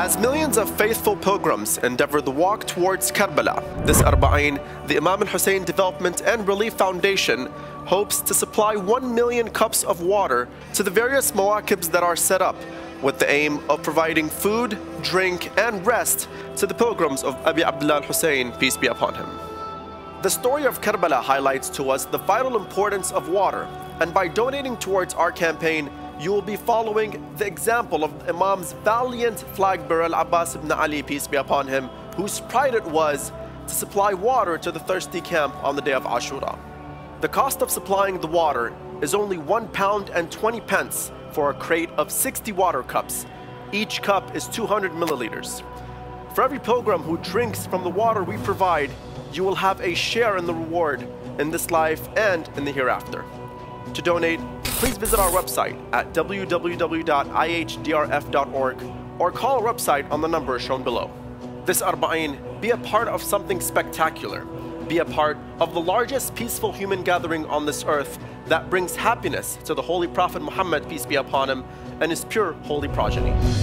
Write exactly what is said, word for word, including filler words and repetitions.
As millions of faithful pilgrims endeavor the walk towards Karbala, this Arbaeen, the Imam Hussein Development and Relief Foundation, hopes to supply one million cups of water to the various Mawakibs that are set up, with the aim of providing food, drink, and rest to the pilgrims of Abi Abdullah al-Hussein, peace be upon him. The story of Karbala highlights to us the vital importance of water, and by donating towards our campaign, you will be following the example of Imam's valiant flag bearer Al-Abbas ibn Ali, peace be upon him, whose pride it was to supply water to the thirsty camp on the day of Ashura. The cost of supplying the water is only one pound and twenty pence for a crate of sixty water cups. Each cup is two hundred milliliters. For every pilgrim who drinks from the water we provide, you will have a share in the reward in this life and in the hereafter. To donate, please visit our website at w w w dot i h d r f dot org or call our website on the number shown below. This Arbaeen, be a part of something spectacular. Be a part of the largest peaceful human gathering on this earth that brings happiness to the Holy Prophet Muhammad, peace be upon him, and his pure holy progeny.